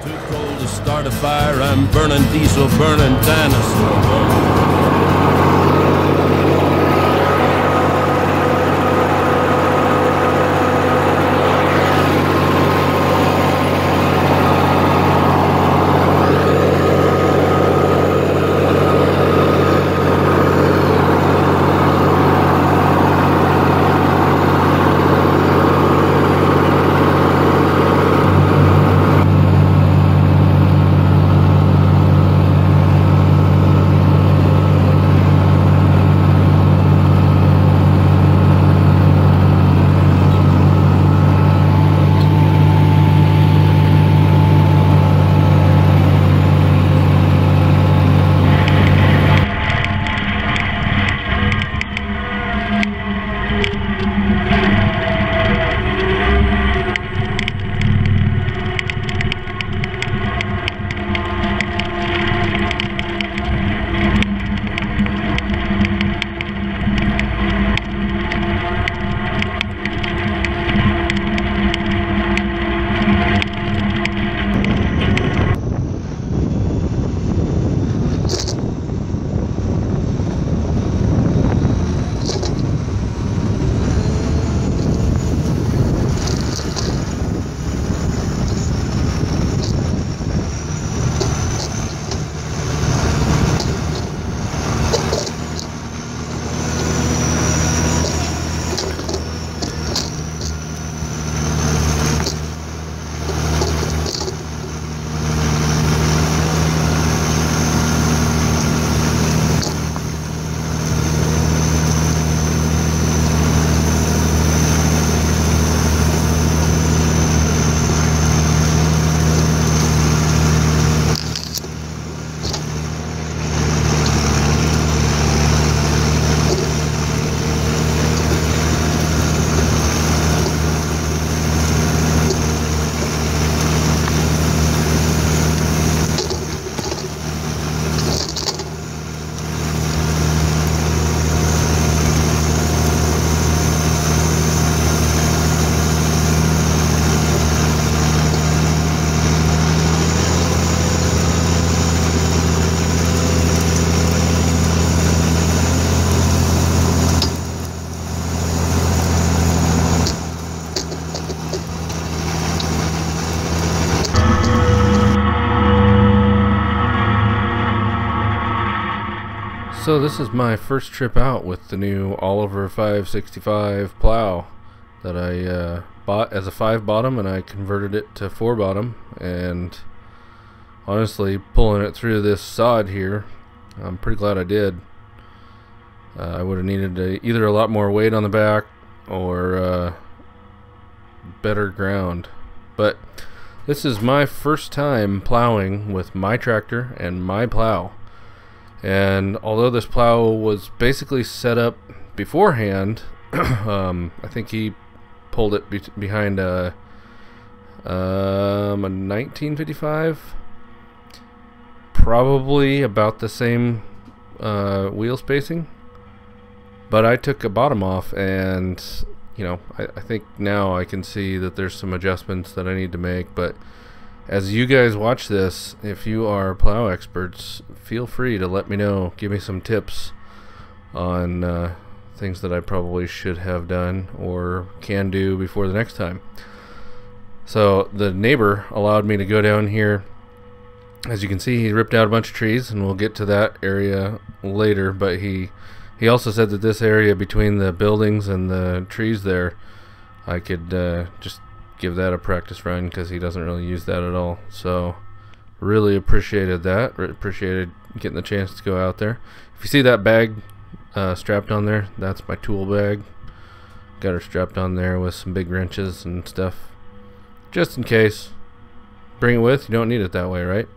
Too cold to start a fire, I'm burning diesel, burning dinosaurs. So this is my first trip out with the new Oliver 565 plow that I bought as a 5 bottom, and I converted it to 4 bottom, and honestly pulling it through this sod here, I'm pretty glad I did. I would have needed either a lot more weight on the back or better ground, but this is my first time plowing with my tractor and my plow. And although this plow was basically set up beforehand, I think he pulled it behind a 1955, probably about the same wheel spacing. But I took a bottom off, and you know, I think now I can see that there's some adjustments that I need to make. But as you guys watch this, if you are plow experts, feel free to let me know. Give me some tips on things that I probably should have done or can do before the next time. So the neighbor allowed me to go down here. As you can see, he ripped out a bunch of trees, and we'll get to that area later. But he also said that this area between the buildings and the trees there, I could just give that a practice run, because he doesn't really use that at all. So really appreciated that. Appreciated getting the chance to go out there. If you see that bag strapped on there, that's my tool bag. Got her strapped on there with some big wrenches and stuff, just in case. Bring it with, you don't need it that way, right?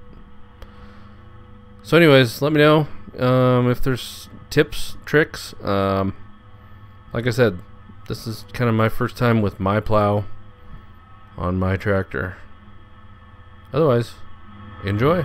So anyways, let me know if there's tips, tricks. Like I said, this is kind of my first time with my plow on my tractor. Otherwise, enjoy.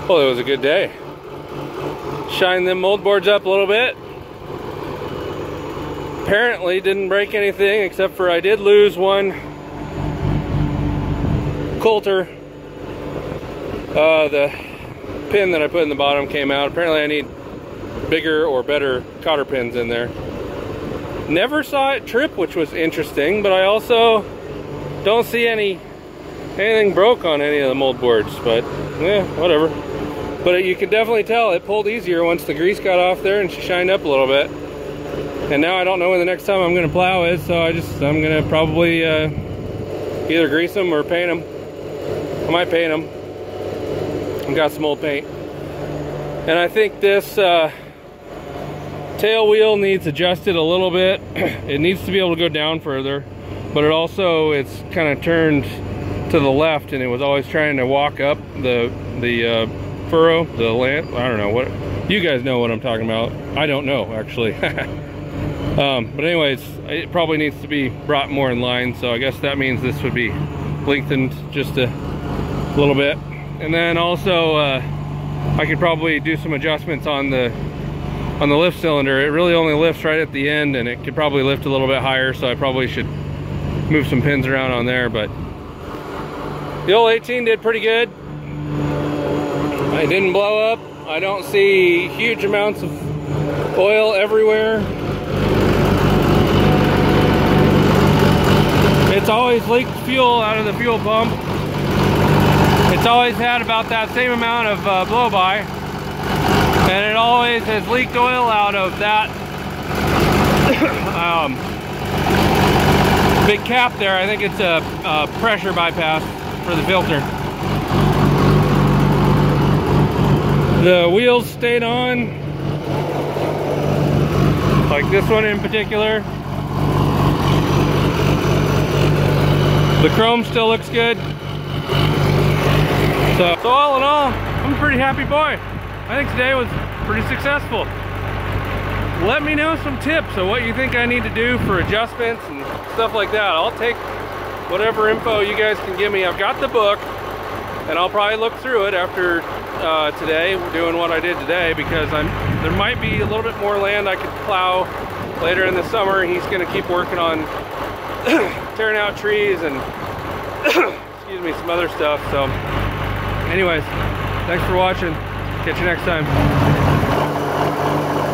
Well, it was a good day. Shine them mold boards up a little bit. Apparently didn't break anything, except for I did lose one coulter. The pin that I put in the bottom came out. Apparently I need bigger or better cotter pins in there. Never saw it trip, which was interesting, but I also don't see anything broke on any of the mold boards, but yeah, whatever. But you can definitely tell it pulled easier once the grease got off there and she shined up a little bit. And now I don't know when the next time I'm going to plow is, so I'm going to probably either grease them or paint them. I might paint them. I've got some old paint. And I think this tail wheel needs adjusted a little bit. It needs to be able to go down further, but it's kind of turned to the left, and it was always trying to walk up the furrow, the land. I don't know what, you guys know what I'm talking about. I don't know, actually. But anyways, it probably needs to be brought more in line, so I guess that means this would be lengthened just a little bit. And then also I could probably do some adjustments on the lift cylinder. It really only lifts right at the end, and it could probably lift a little bit higher, so I probably should move some pins around on there. But the old 18 did pretty good. It didn't blow up. I don't see huge amounts of oil everywhere. It's always leaked fuel out of the fuel pump. It's always had about that same amount of blow-by, and it always has leaked oil out of that big cap there. I think it's a pressure bypass for the filter. The wheels stayed on, like this one in particular. The chrome still looks good. So all in all, I'm a pretty happy boy. I think today was pretty successful. Let me know some tips of what you think I need to do for adjustments and stuff like that. I'll take whatever info you guys can give me. I've got the book, and I'll probably look through it after today, doing what I did today, because there might be a little bit more land I could plow later in the summer. He's going to keep working on tearing out trees and excuse me, some other stuff. So anyways, thanks for watching. Catch you next time.